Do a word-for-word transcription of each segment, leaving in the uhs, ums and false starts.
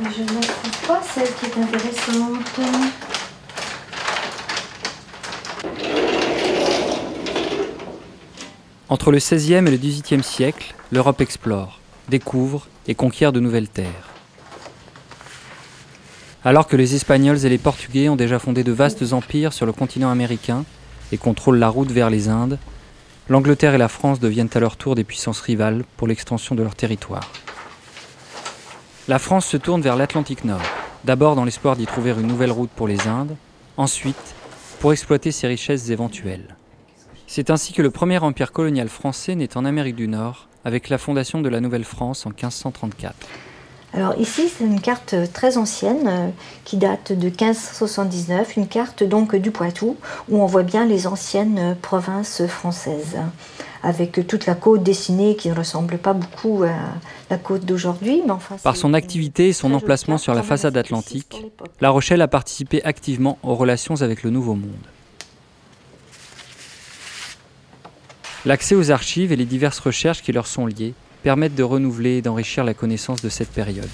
Je ne la trouve pas, celle qui est intéressante. Entre le seizième et le dix-huitième siècle, l'Europe explore, découvre et conquiert de nouvelles terres. Alors que les Espagnols et les Portugais ont déjà fondé de vastes empires sur le continent américain et contrôlent la route vers les Indes, l'Angleterre et la France deviennent à leur tour des puissances rivales pour l'extension de leur territoire. La France se tourne vers l'Atlantique Nord, d'abord dans l'espoir d'y trouver une nouvelle route pour les Indes, ensuite pour exploiter ses richesses éventuelles. C'est ainsi que le premier empire colonial français naît en Amérique du Nord, avec la fondation de la Nouvelle-France en quinze cent trente-quatre. Alors ici, c'est une carte très ancienne euh, qui date de quinze cent soixante-dix-neuf, une carte donc du Poitou, où on voit bien les anciennes provinces françaises, avec toute la côte dessinée qui ne ressemble pas beaucoup à la côte d'aujourd'hui. Mais enfin, par son activité et son emplacement sur la façade atlantique, La Rochelle a participé activement aux relations avec le Nouveau Monde. L'accès aux archives et les diverses recherches qui leur sont liées permettent de renouveler et d'enrichir la connaissance de cette période.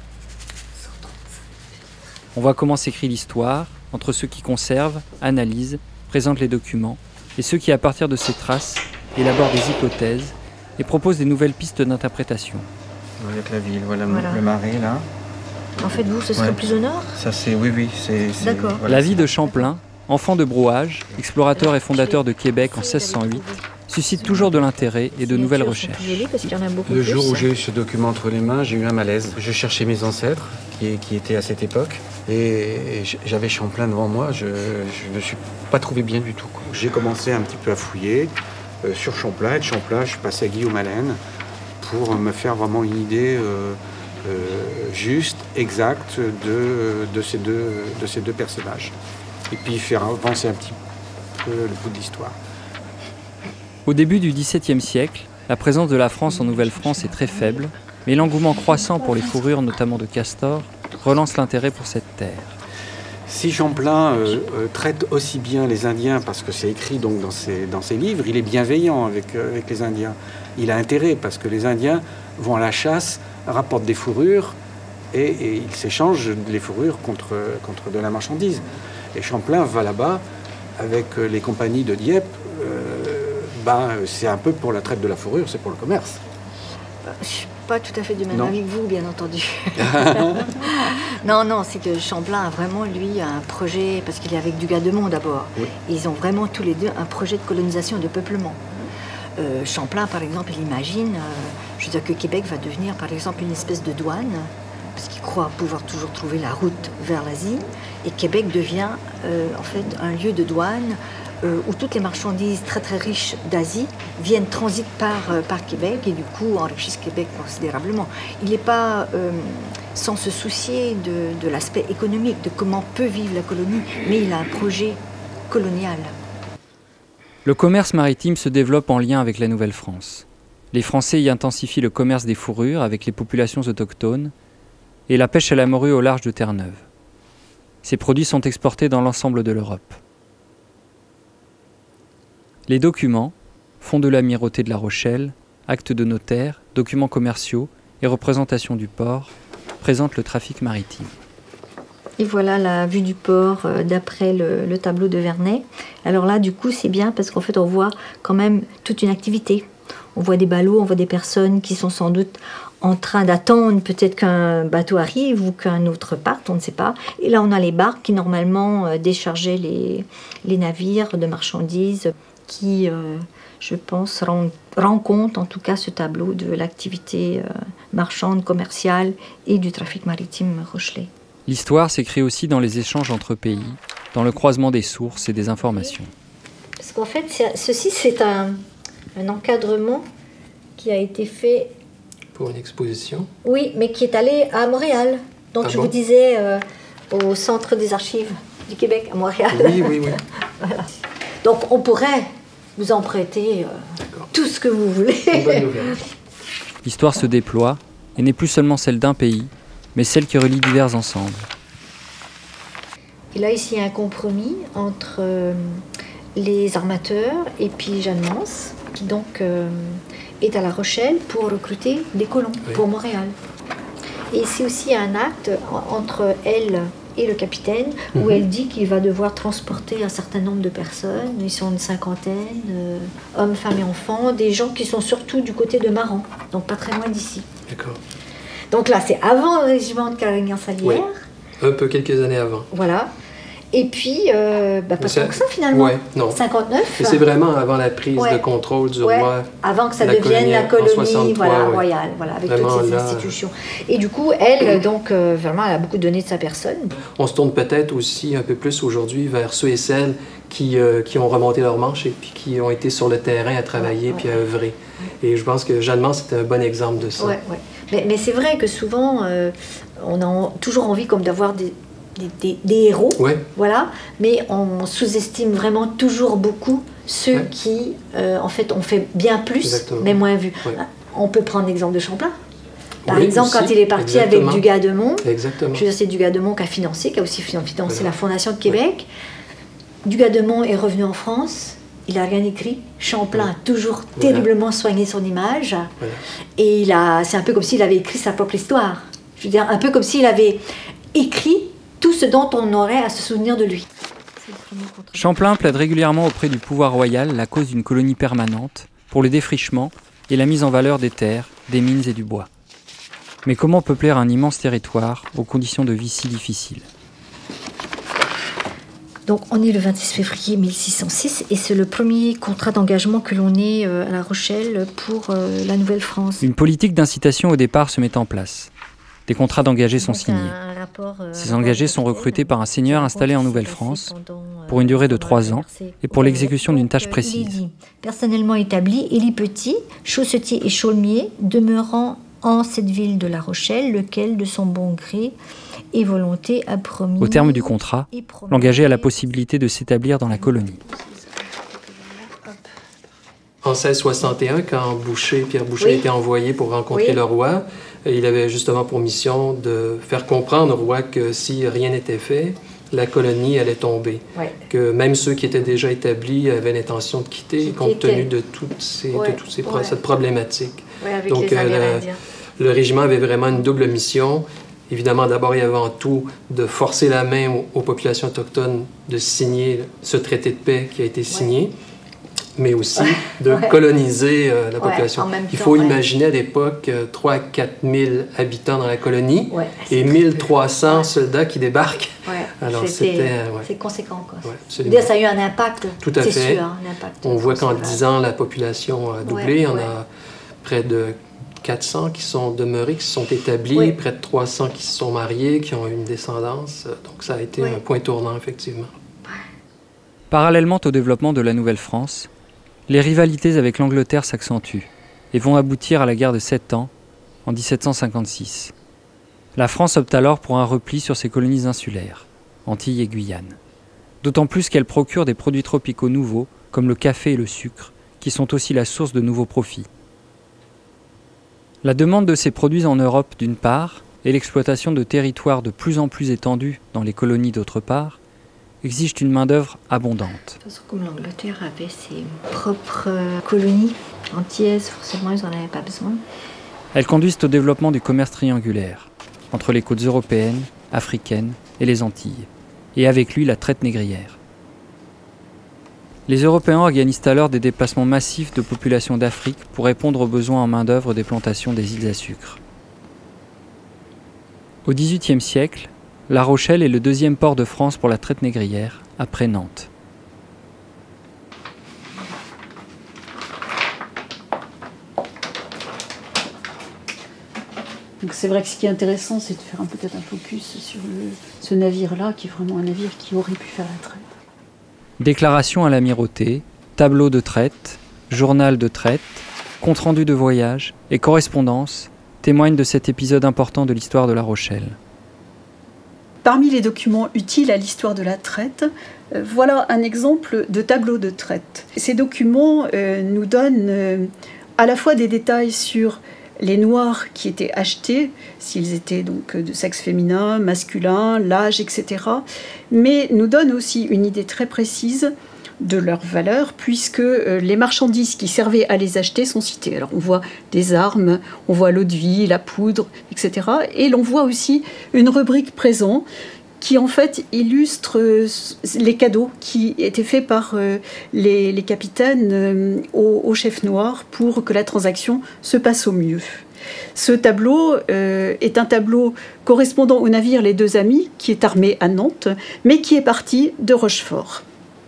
On voit comment s'écrit l'histoire, entre ceux qui conservent, analysent, présentent les documents, et ceux qui, à partir de ces traces, élaborent des hypothèses et proposent des nouvelles pistes d'interprétation. Voilà la ville, voilà, Voilà. le marais là. En fait, vous, ce serait Ouais. plus au nord? Ça c'est, oui, oui, c'est... c'est- D'accord. voilà, La vie c'est- de Champlain, enfant de brouage, explorateur et fondateur de Québec en seize cent huit, suscite toujours de l'intérêt et de nouvelles recherches. Parce qu'il y en a beaucoup Le plus. jour où j'ai eu ce document entre les mains, j'ai eu un malaise. Je cherchais mes ancêtres qui, qui étaient à cette époque et j'avais Champlain devant moi. Je ne me suis pas trouvé bien du tout, quoi. J'ai commencé un petit peu à fouiller euh, sur Champlain. Et de Champlain, je suis passé à Guillaume Allen pour me faire vraiment une idée euh, euh, juste, exacte de, de, ces deux, de ces deux personnages. Et puis faire avancer un petit peu le bout de l'histoire. Au début du dix-septième siècle, la présence de la France en Nouvelle-France est très faible, mais l'engouement croissant pour les fourrures, notamment de castor, relance l'intérêt pour cette terre. Si Champlain euh, euh, traite aussi bien les Indiens, parce que c'est écrit donc dans ses, dans ses livres, il est bienveillant avec, euh, avec les Indiens. Il a intérêt, parce que les Indiens vont à la chasse, rapportent des fourrures, et, et ils s'échangent les fourrures contre, contre de la marchandise. Et Champlain va là-bas avec les compagnies de Dieppe. Euh, ben, c'est un peu pour la traite de la fourrure, c'est pour le commerce. Je suis pas tout à fait du même Non. avis que vous, bien entendu. non, non, c'est que Champlain a vraiment, lui, un projet, parce qu'il est avec Dugas-de-Mont d'abord. Oui. Ils ont vraiment tous les deux un projet de colonisation et de peuplement. Euh, Champlain, par exemple, il imagine, euh, je veux dire que Québec va devenir, par exemple, une espèce de douane, parce qu'il croit pouvoir toujours trouver la route vers l'Asie, et Québec devient, euh, en fait, un lieu de douane euh, où toutes les marchandises très très riches d'Asie viennent transitent par, euh, par Québec et du coup enrichissent Québec considérablement. Il n'est pas euh, sans se soucier de, de l'aspect économique, de comment peut vivre la colonie, mais il a un projet colonial. Le commerce maritime se développe en lien avec la Nouvelle-France. Les Français y intensifient le commerce des fourrures avec les populations autochtones et la pêche à la morue au large de Terre-Neuve. Ces produits sont exportés dans l'ensemble de l'Europe. Les documents, fonds de l'amirauté de La Rochelle, actes de notaire, documents commerciaux et représentations du port, présentent le trafic maritime. Et voilà la vue du port euh, d'après le, le tableau de Vernet. Alors là, du coup, c'est bien parce qu'en fait, on voit quand même toute une activité. On voit des ballots, on voit des personnes qui sont sans doute en train d'attendre peut-être qu'un bateau arrive ou qu'un autre parte, on ne sait pas. Et là, on a les barques qui, normalement, euh, déchargeaient les, les navires de marchandises qui, euh, je pense, rend, rend compte, en tout cas, ce tableau de l'activité euh, marchande, commerciale et du trafic maritime rochelais. L'histoire s'écrit aussi dans les échanges entre pays, dans le croisement des sources et des informations. Parce qu'en fait, c'est- ceci, c'est un, un encadrement qui a été fait, Pour une exposition. oui, mais qui est allé à Montréal. Donc, Ah je bon vous disais, euh, au Centre des archives du Québec, à Montréal. Oui, oui, oui. Voilà. Donc, on pourrait vous en prêter euh, tout ce que vous voulez. Une bonne nouvelle. L'histoire se déploie et n'est plus seulement celle d'un pays, mais celle qui relie divers ensembles. Et là, ici, il y a un compromis entre euh, les armateurs et puis Jeanne Mance, qui donc euh, est à La Rochelle pour recruter des colons Oui. pour Montréal. Et c'est aussi un acte entre elle et le capitaine, où Mhm. elle dit qu'il va devoir transporter un certain nombre de personnes. Ils sont une cinquantaine, euh, hommes, femmes et enfants, des gens qui sont surtout du côté de Maran, donc pas très loin d'ici. D'accord. Donc là, c'est avant le régiment de Carignan-Salière. Oui. Un peu quelques années avant. Voilà. Et puis, euh, bah, pas Ça- tant que ça finalement. Ouais, non. cinquante-neuf. Mais c'est vraiment avant la prise Ouais. de contrôle du Ouais, roi. avant que ça la devienne la colonie en colonie soixante-trois, voilà, ouais. royale, voilà, avec Vraiment, toutes ces là, institutions. Et du coup, elle, donc, euh, vraiment, elle a beaucoup donné de sa personne. On se tourne peut-être aussi un peu plus aujourd'hui vers ceux et celles qui, euh, qui ont remonté leurs manches et puis qui ont été sur le terrain à travailler Ouais, ouais, puis à œuvrer. Et je pense que Jeanne Mance, c'était un bon exemple de ça. Ouais, ouais. Mais, mais c'est vrai que souvent, euh, on a en- toujours envie comme d'avoir des, des, des- des héros, Ouais. voilà, mais on sous-estime vraiment toujours beaucoup ceux Ouais. qui, euh, en fait, ont fait bien plus, Exactement. mais moins vu. Ouais. On peut prendre l'exemple de Champlain. Par Oui, exemple, aussi, quand il est parti exactement. avec Dugas-de-Mont, Exactement. je veux dire, c'est Dugas-de-Mont qui a financé, qui a aussi financé Voilà. la Fondation de Québec. Dugas-de-Mont est revenu en France, il n'a rien écrit. Champlain a toujours Voilà. terriblement soigné son image. Voilà. Et il a, c'est un peu comme s'il avait écrit sa propre histoire. Je veux dire, un peu comme s'il avait écrit tout ce dont on aurait à se souvenir de lui. Champlain plaide régulièrement auprès du pouvoir royal la cause d'une colonie permanente pour le défrichement et la mise en valeur des terres, des mines et du bois. Mais comment peupler un immense territoire aux conditions de vie si difficiles ? Donc on est le vingt-six février mille six cent six et c'est le premier contrat d'engagement que l'on ait euh, à La Rochelle pour euh, la Nouvelle-France. Une politique d'incitation au départ se met en place. Des contrats d'engagés sont Donc, signés. un rapport, euh, Ces un engagés rapport sont officiel, recrutés par un seigneur qui installé en raconte Nouvelle-France ce qui s'est passé pendant, pour une durée de euh, trois pendant la ans traversée et pour au l'exécution d'une Donc, tâche euh, précise. il est dit, personnellement établi, Élie Petit, chaussetier et chaulmier, demeurant en cette ville de La Rochelle, lequel, de son bon gré et volonté, a promis... Au terme du contrat, et promis- l'engagé a la possibilité de s'établir dans la colonie. En seize soixante et un, quand Boucher, Pierre Boucher Oui. était envoyé pour rencontrer Oui. le roi, il avait justement pour mission de faire comprendre au roi que si rien n'était fait, la colonie allait tomber. Ouais. Que même ceux qui étaient déjà établis avaient l'intention de quitter, Quitter compte tenu quel- de toute ces, Ouais, de toutes ces pro- ouais. cette problématique. Ouais, avec Donc, les euh, Amérindiens. Le régiment avait vraiment une double mission. Évidemment, d'abord et avant tout, de forcer la main aux, aux populations autochtones de signer ce traité de paix qui a été signé, mais aussi de Ouais. coloniser euh, la Ouais, population. en même Il temps, faut ouais. imaginer à l'époque euh, trois à quatre mille habitants dans la colonie Ouais, et c'est- mille trois cents Ouais. soldats qui débarquent. Ouais, Alors, c'était- c'était, euh, ouais. c'est conséquent, quoi. Ouais, absolument. D'ailleurs, ça a eu un impact. Tout à c'est fait. sûr, hein, un impact On voit qu'en considérable. dix ans, la population a doublé. Ouais, On ouais. a près de quatre cents qui sont demeurés, qui se sont établis, Oui. près de trois cents qui se sont mariés, qui ont eu une descendance. Donc ça a été Oui. un point tournant, effectivement. Parallèlement au développement de la Nouvelle-France, les rivalités avec l'Angleterre s'accentuent et vont aboutir à la guerre de Sept Ans en dix-sept cent cinquante-six. La France opte alors pour un repli sur ses colonies insulaires, Antilles et Guyane. D'autant plus qu'elle procure des produits tropicaux nouveaux, comme le café et le sucre, qui sont aussi la source de nouveaux profits. La demande de ces produits en Europe d'une part, et l'exploitation de territoires de plus en plus étendus dans les colonies d'autre part, exigent une main-d'œuvre abondante. De toute façon, comme l'Angleterre avait ses propres euh, colonies antillaises, forcément, ils n'en avaient pas besoin. Elles conduisent au développement du commerce triangulaire, entre les côtes européennes, africaines et les Antilles, et avec lui la traite négrière. Les Européens organisent alors des déplacements massifs de populations d'Afrique pour répondre aux besoins en main-d'œuvre des plantations des îles à sucre. Au dix-huitième siècle, La Rochelle est le deuxième port de France pour la traite négrière, après Nantes. Donc c'est vrai que ce qui est intéressant, c'est de faire un- peut-être un focus sur le- ce navire-là, qui est vraiment un navire qui aurait pu faire la traite. Déclaration à l'amirauté, tableau de traite, journal de traite, compte-rendu de voyage et correspondance témoignent de cet épisode important de l'histoire de La Rochelle. Parmi les documents utiles à l'histoire de la traite, euh, voilà un exemple de tableau de traite. Ces documents euh, nous donnent euh, à la fois des détails sur les Noirs qui étaient achetés, s'ils étaient donc de sexe féminin, masculin, l'âge, et cetera, mais nous donnent aussi une idée très précise de leur valeur, puisque euh, les marchandises qui servaient à les acheter sont citées. Alors on voit des armes, on voit l'eau de vie, la poudre, et cetera. Et l'on voit aussi une rubrique présent qui en fait illustre euh, les cadeaux qui étaient faits par euh, les, les capitaines euh, au, au chef noir pour que la transaction se passe au mieux. Ce tableau euh, est un tableau correspondant au navire Les Deux Amis, qui est armé à Nantes, mais qui est parti de Rochefort.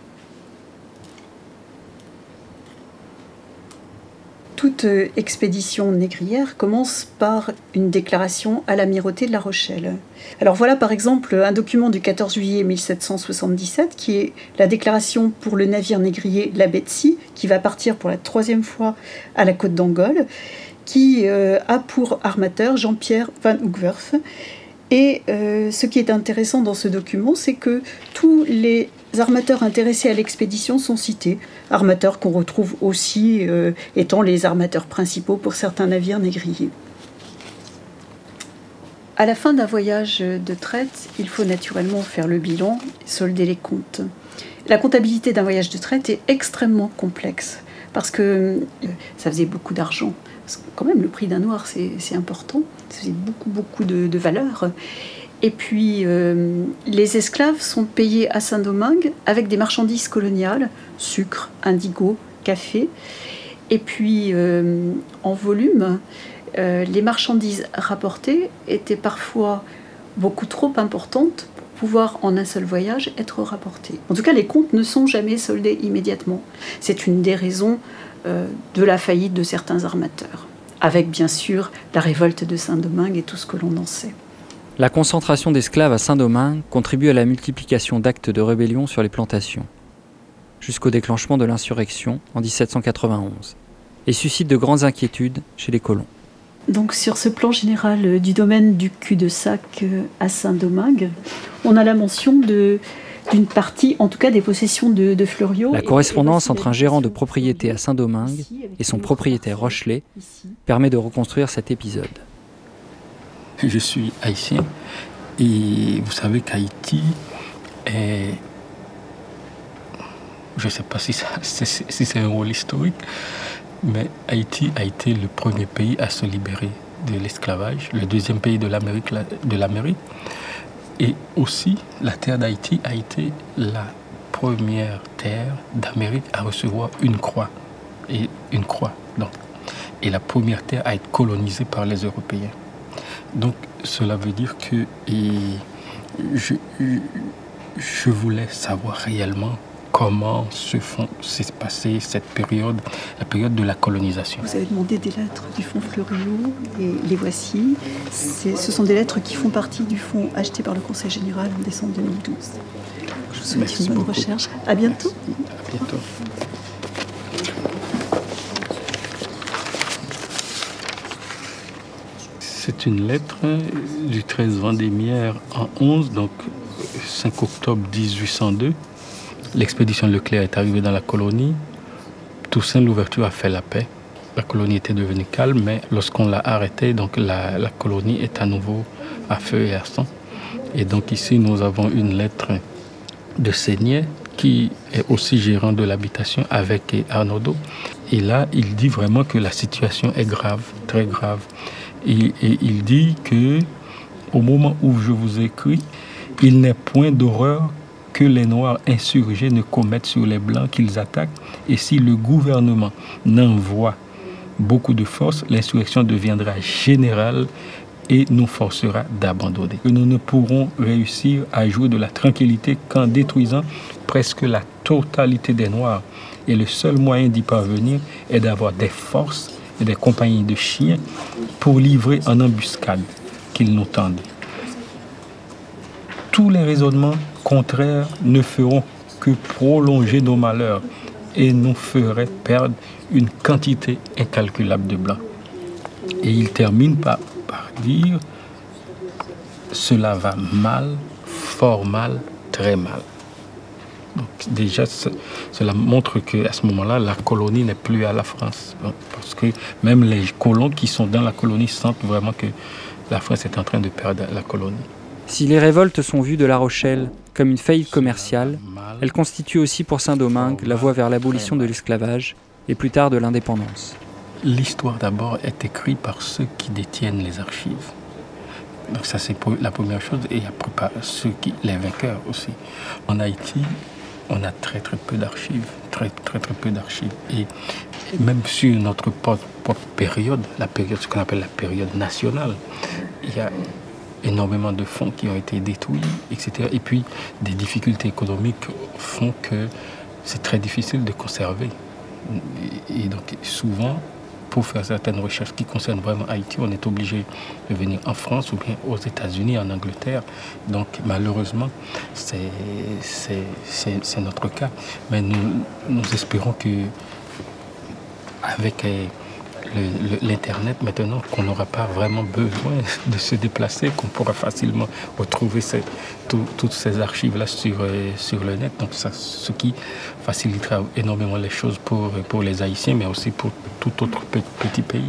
Toute expédition négrière commence par une déclaration à l'amirauté de La Rochelle. Alors voilà par exemple un document du quatorze juillet mille sept cent soixante-dix-sept qui est la déclaration pour le navire négrier La Betsy, qui va partir pour la troisième fois à la côte d'Angole, qui euh, a pour armateur Jean-Pierre Van Hoogwerf. Et euh, ce qui est intéressant dans ce document, c'est que tous les armateurs intéressés à l'expédition sont cités, armateurs qu'on retrouve aussi euh, étant les armateurs principaux pour certains navires négriers. À la fin d'un voyage de traite, il faut naturellement faire le bilan et solder les comptes. La comptabilité d'un voyage de traite est extrêmement complexe, parce que euh, ça faisait beaucoup d'argent. Parce que quand même, le prix d'un noir, c'est important, ça faisait beaucoup, beaucoup de, de valeur. Et puis, euh, les esclaves sont payés à Saint-Domingue avec des marchandises coloniales, sucre, indigo, café. Et puis, euh, en volume, euh, les marchandises rapportées étaient parfois beaucoup trop importantes pour pouvoir, en un seul voyage, être rapportées. En tout cas, les comptes ne sont jamais soldés immédiatement. C'est une des raisons euh, de la faillite de certains armateurs, avec bien sûr la révolte de Saint-Domingue et tout ce que l'on en sait. La concentration d'esclaves à Saint-Domingue contribue à la multiplication d'actes de rébellion sur les plantations, jusqu'au déclenchement de l'insurrection en mille sept cent quatre-vingt-onze, et suscite de grandes inquiétudes chez les colons. Donc sur ce plan général du domaine du cul-de-sac à Saint-Domingue, on a la mention de, d'une partie, en tout cas des possessions de, de Fleuriot. La correspondance entre un gérant de propriété à Saint-Domingue et son propriétaire Rochelet permet de reconstruire cet épisode. Je suis haïtien et vous savez qu'Haïti est... Je ne sais pas si, ça, si c'est un rôle historique, mais Haïti a été le premier pays à se libérer de l'esclavage, le deuxième pays de l'Amérique, de l'Amérique. Et aussi, la terre d'Haïti a été la première terre d'Amérique à recevoir une croix. Et une croix, donc. Et la première terre à être colonisée par les Européens. Donc, cela veut dire que et je, je voulais savoir réellement comment se font, s'est passée cette période, la période de la colonisation. Vous avez demandé des lettres du fonds Fleuriot et les voici. Ce sont des lettres qui font partie du fonds acheté par le Conseil général en décembre deux mille douze. Je vous souhaite Merci une bonne beaucoup. recherche. À bientôt. À bientôt. C'est une lettre du treize Vendémiaire en onze, donc cinq octobre dix-huit cent deux. L'expédition Leclerc est arrivée dans la colonie. Toussaint Louverture a fait la paix. La colonie était devenue calme, mais lorsqu'on l'a arrêtée, donc la, la colonie est à nouveau à feu et à sang. Et donc ici, nous avons une lettre de Seignet, qui est aussi gérant de l'habitation avec Arnaudot. Et là, il dit vraiment que la situation est grave, très grave. Et, et il dit que au moment où je vous écris, il n'est point d'horreur que les Noirs insurgés ne commettent sur les Blancs qu'ils attaquent. Et si le gouvernement n'envoie beaucoup de force, l'insurrection deviendra générale et nous forcera d'abandonner. Nous ne pourrons réussir à jouir de la tranquillité qu'en détruisant presque la totalité des Noirs. Et le seul moyen d'y parvenir est d'avoir des forces et des compagnies de chiens pour livrer en embuscade qu'ils nous tendent. Tous les raisonnements contraires ne feront que prolonger nos malheurs et nous feraient perdre une quantité incalculable de Blancs. Et il termine par, par dire « Cela va mal, fort mal, très mal ». Donc déjà, cela montre qu'à ce moment-là, la colonie n'est plus à la France. Parce que même les colons qui sont dans la colonie sentent vraiment que la France est en train de perdre la colonie. Si les révoltes sont vues de La Rochelle comme une faillite commerciale, elles constituent aussi pour Saint-Domingue la voie vers l'abolition de l'esclavage et plus tard de l'indépendance. L'histoire d'abord est écrite par ceux qui détiennent les archives. Donc ça c'est la première chose, et après par ceux qui, les vainqueurs aussi. En Haïti, on a très très peu d'archives, très très très peu d'archives. Et, et même sur notre propre, propre période, la période, ce qu'on appelle la période nationale, il y a énormément de fonds qui ont été détruits, et cetera. Et puis des difficultés économiques font que c'est très difficile de conserver. Et, et donc souvent, pour faire certaines recherches qui concernent vraiment Haïti, on est obligé de venir en France ou bien aux États-Unis, en Angleterre. Donc malheureusement, c'est notre cas. Mais nous, nous espérons que avec l'Internet maintenant, qu'on n'aura pas vraiment besoin de se déplacer, qu'on pourra facilement retrouver ces, tout, toutes ces archives-là sur, sur le net. Donc ça, ce qui facilitera énormément les choses pour, pour les Haïtiens, mais aussi pour tout autre petit pays.